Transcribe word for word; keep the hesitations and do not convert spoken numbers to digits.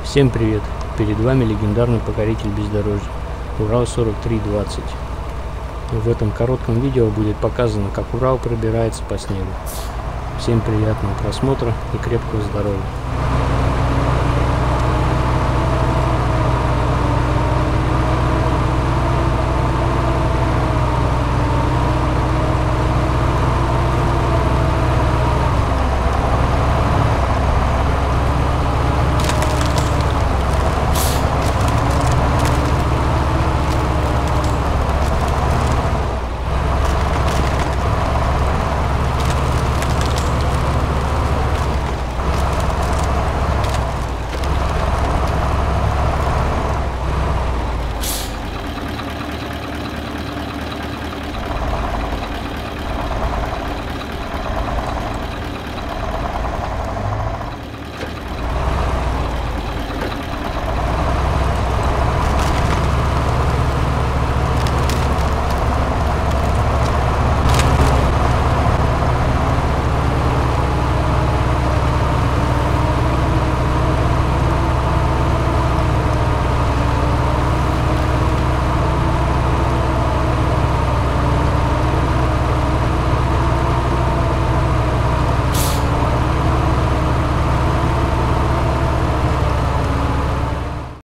Всем привет! Перед вами легендарный покоритель бездорожья Урал сорок три двадцать. В этом коротком видео будет показано, как Урал пробирается по снегу. Всем приятного просмотра и крепкого здоровья!